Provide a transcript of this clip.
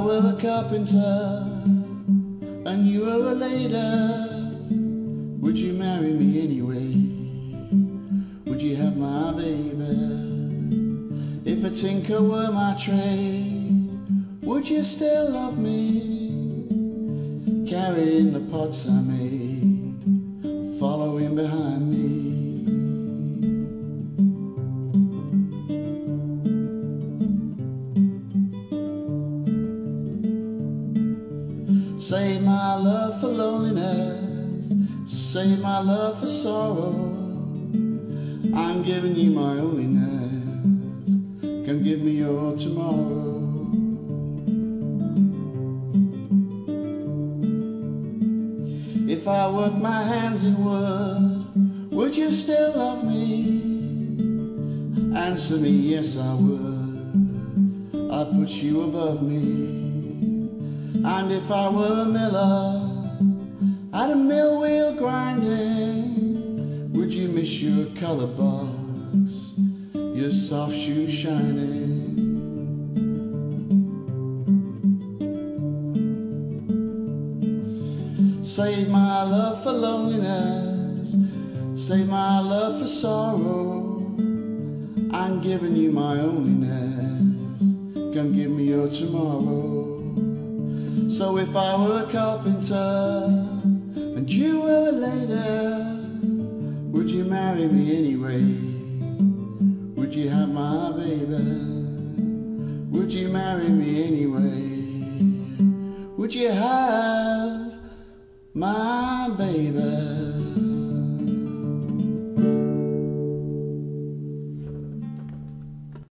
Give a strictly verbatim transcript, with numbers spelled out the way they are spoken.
were a carpenter and you were a lady, would you marry me anyway? Would you have my baby? If a tinker were my trade, would you still love me? Carrying the pots I made, following behind me. Save my love for loneliness, save my love for sorrow. I'm giving you my loneliness, come give me your tomorrow. If I work my hands in wood, would you still love me? Answer me, yes I would, I'd put you above me. And if I were a miller, at a mill wheel grinding, would you miss your colour box, your soft shoe shining? Save my love for loneliness, save my love for sorrow. I'm giving you my loneliness, come give me your tomorrow. So if I were a carpenter and you were a lady, would you marry me anyway? Would you have my baby? Would you marry me anyway? Would you have my baby?